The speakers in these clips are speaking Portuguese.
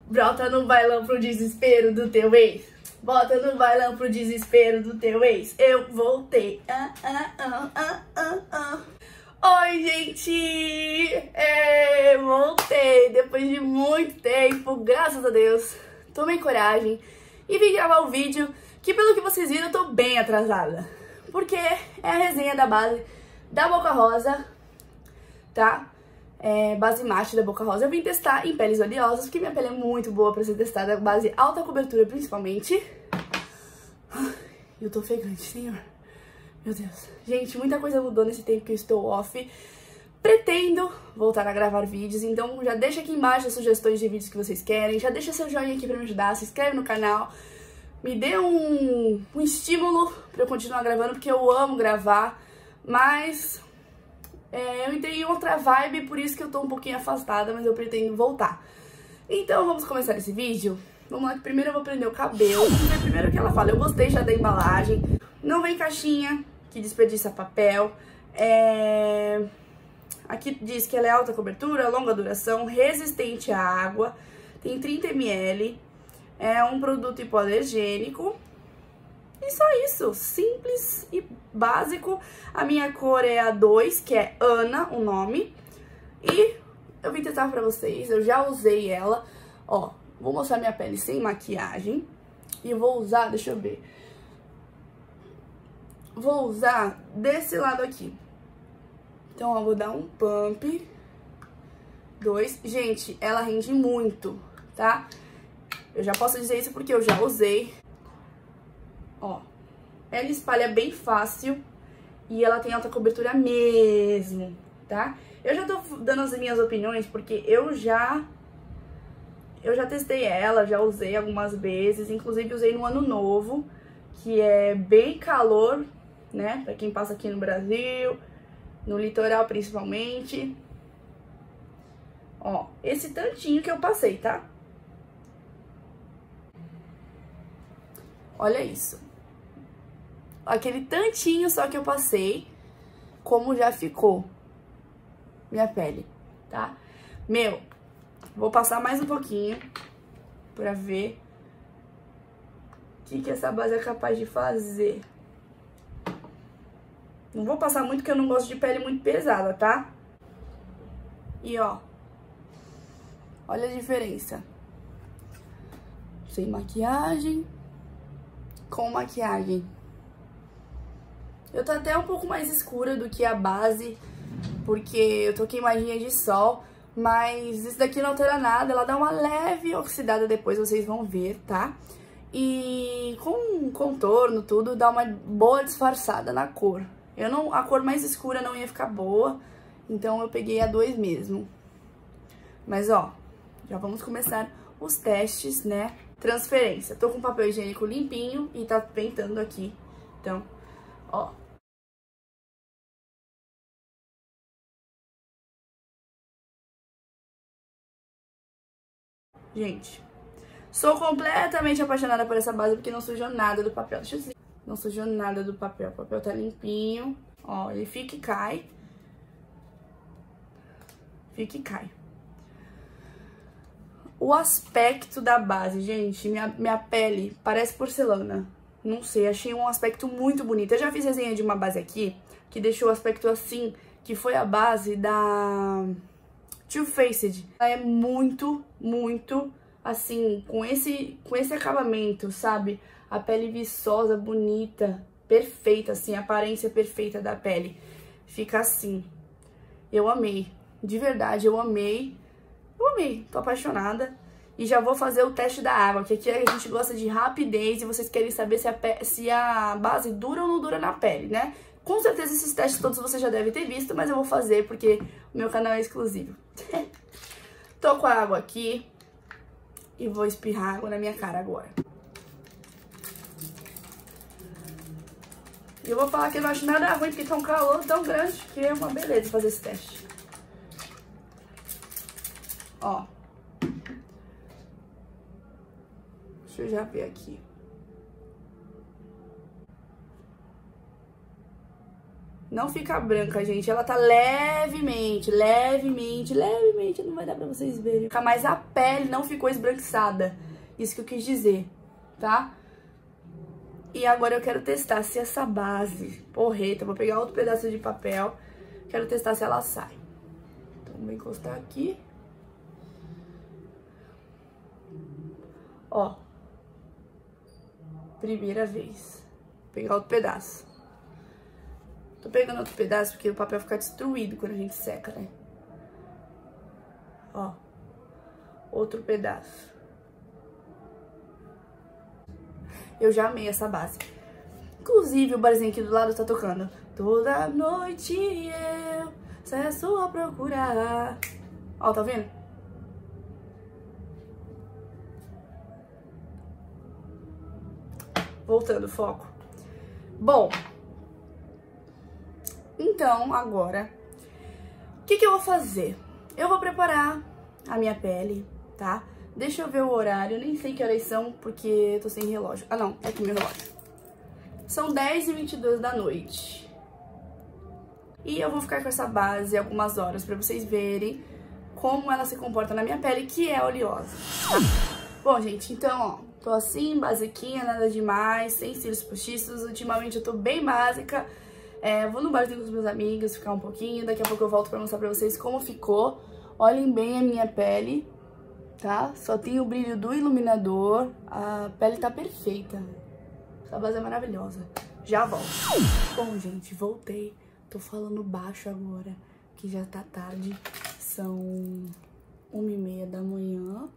Brota no bailão pro desespero do teu ex. Bota no bailão pro desespero do teu ex. Eu voltei. Oi, gente! Voltei depois de muito tempo, graças a Deus. Tomei coragem e vim gravar um vídeo que, pelo que vocês viram, eu tô bem atrasada. Porque é a resenha da base da Boca Rosa, tá? Base mate da Boca Rosa. Eu vim testar em peles oleosas, porque minha pele é muito boa pra ser testada. Base alta cobertura, principalmente. Eu tô ofegante, senhor. Meu Deus. Gente, muita coisa mudou nesse tempo que eu estou off. Pretendo voltar a gravar vídeos, então já deixa aqui embaixo as sugestões de vídeos que vocês querem. Já deixa seu joinha aqui pra me ajudar, se inscreve no canal. Me dê um estímulo pra eu continuar gravando, porque eu amo gravar. Mas eu entrei em outra vibe, por isso que eu tô um pouquinho afastada, mas eu pretendo voltar. Então vamos começar esse vídeo. Vamos lá, que primeiro eu vou prender o cabelo. Vamos ver primeiro o que ela fala. Eu gostei já da embalagem. Não vem caixinha, que desperdiça papel. Aqui diz que ela é alta cobertura, longa duração, resistente à água. Tem 30 ml. É um produto hipoalergênico. E só isso, simples e básico. A minha cor é a 2, que é Ana, o nome. E eu vim testar pra vocês, eu já usei ela. Ó, vou mostrar minha pele sem maquiagem. E vou usar, deixa eu ver. Vou usar desse lado aqui. Então, ó, vou dar um pump. 2. Gente, ela rende muito, tá? Eu já posso dizer isso porque eu já usei. Ó, ela espalha bem fácil e ela tem alta cobertura mesmo, tá? Eu já tô dando as minhas opiniões porque eu já testei ela, já usei algumas vezes, inclusive usei no ano novo, que é bem calor, né? Pra quem passa aqui no Brasil, no litoral principalmente. Ó, esse tantinho que eu passei, tá? Olha isso. Aquele tantinho só que eu passei, como já ficou minha pele, tá? Vou passar mais um pouquinho pra ver o que essa base é capaz de fazer. Não vou passar muito, porque eu não gosto de pele muito pesada, tá? E ó, olha a diferença. Sem maquiagem, com maquiagem. Eu tô até um pouco mais escura do que a base, porque eu tô queimadinha de sol, mas isso daqui não altera nada, ela dá uma leve oxidada depois, vocês vão ver, tá? E com contorno, tudo, dá uma boa disfarçada na cor. A cor mais escura não ia ficar boa, então eu peguei a 2 mesmo. Mas ó, já vamos começar os testes, né? Transferência. Tô com papel higiênico limpinho e tá ventando aqui, então, ó. Gente, sou completamente apaixonada por essa base porque não sujou nada do papel. Deixa eu ver. Não sujou nada do papel. O papel tá limpinho. Ó, ele fica e cai. Fica e cai. O aspecto da base, gente, minha pele parece porcelana. Não sei, achei um aspecto muito bonito. Eu já fiz resenha de uma base aqui que deixou o aspecto assim, que foi a base da Too Faced. Ela é muito, muito, assim, com esse acabamento, sabe? A pele viçosa, bonita, perfeita, assim, a aparência perfeita da pele. Fica assim. Eu amei. De verdade, eu amei. Eu amei. Tô apaixonada. E já vou fazer o teste da água, que aqui a gente gosta de rapidez e vocês querem saber se a base dura ou não dura na pele, né? Com certeza esses testes todos você já deve ter visto, mas eu vou fazer porque o meu canal é exclusivo. Tô com a água aqui e vou espirrar água na minha cara agora. E eu vou falar que eu não acho nada ruim, porque tá um calor tão grande que é uma beleza fazer esse teste. Ó. Deixa eu já ver aqui. Não fica branca, gente. Ela tá levemente, não vai dar pra vocês verem. Mas a pele não ficou esbranquiçada. Isso que eu quis dizer, tá? E agora eu quero testar se essa base porreta, vou pegar outro pedaço de papel, quero testar se ela sai. Então, vou encostar aqui. Ó. Primeira vez. Vou pegar outro pedaço. Tô pegando outro pedaço porque o papel fica destruído quando a gente seca, né? Ó. Outro pedaço. Eu já amei essa base. Inclusive, o barzinho aqui do lado tá tocando. Toda noite eu saio à sua procura. Ó, tá vendo? Voltando, foco. Bom. Então, agora, o que eu vou fazer? Eu vou preparar a minha pele, tá? Deixa eu ver o horário, nem sei que horas são, porque eu tô sem relógio. Ah, não, é aqui meu relógio. São 10h22 da noite. E eu vou ficar com essa base algumas horas pra vocês verem como ela se comporta na minha pele, que é oleosa, tá? Bom, gente, então, ó, tô assim, basiquinha, nada demais, sem cílios postiços. Ultimamente eu tô bem básica. Vou no barzinho com os meus amigos, ficar um pouquinho. Daqui a pouco eu volto pra mostrar pra vocês como ficou. Olhem bem a minha pele, tá? Só tem o brilho do iluminador. A pele tá perfeita. Essa base é maravilhosa. Já volto. Bom, gente, voltei. Tô falando baixo agora, que já tá tarde. São 1h30 da manhã.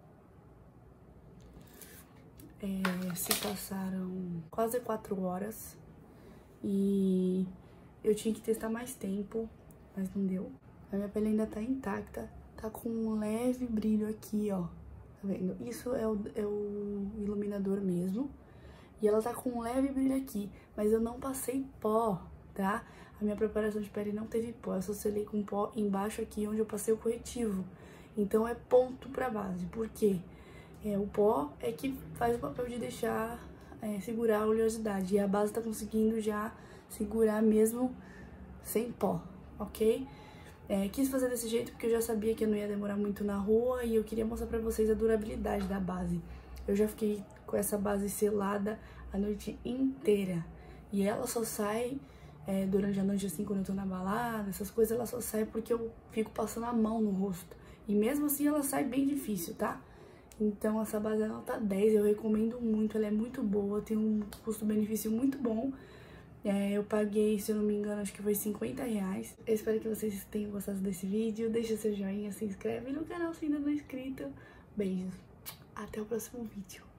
Se passaram quase 4 horas. E eu tinha que testar mais tempo, mas não deu. A minha pele ainda tá intacta, tá com um leve brilho aqui, ó. Tá vendo? Isso é o iluminador mesmo. E ela tá com um leve brilho aqui, mas eu não passei pó, tá? A minha preparação de pele não teve pó, eu só selei com pó embaixo aqui onde eu passei o corretivo. Então é ponto pra base. Por quê? O pó é que faz o papel de deixar... segurar a oleosidade. E a base tá conseguindo já segurar mesmo sem pó, ok? Quis fazer desse jeito porque eu já sabia que eu não ia demorar muito na rua e eu queria mostrar pra vocês a durabilidade da base. Eu já fiquei com essa base selada a noite inteira. E ela só sai durante a noite, assim, quando eu tô na balada, essas coisas, ela só sai porque eu fico passando a mão no rosto. E mesmo assim ela sai bem difícil, tá? Então essa base é nota 10, eu recomendo muito, ela é muito boa, tem um custo-benefício muito bom. Eu paguei, se eu não me engano, acho que foi R$50. Eu espero que vocês tenham gostado desse vídeo, deixa seu joinha, se inscreve no canal se ainda não é inscrito. Beijos, até o próximo vídeo.